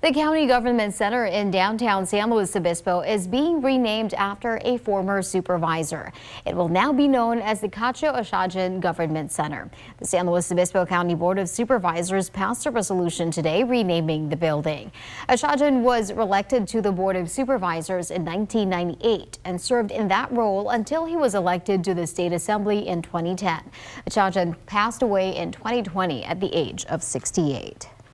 The County Government Center in downtown San Luis Obispo is being renamed after a former supervisor. It will now be known as the Katcho Achadjian Government Center. The San Luis Obispo County Board of Supervisors passed a resolution today renaming the building. Achadjian was elected to the Board of Supervisors in 1998 and served in that role until he was elected to the State Assembly in 2010. Achadjian passed away in 2020 at the age of 68.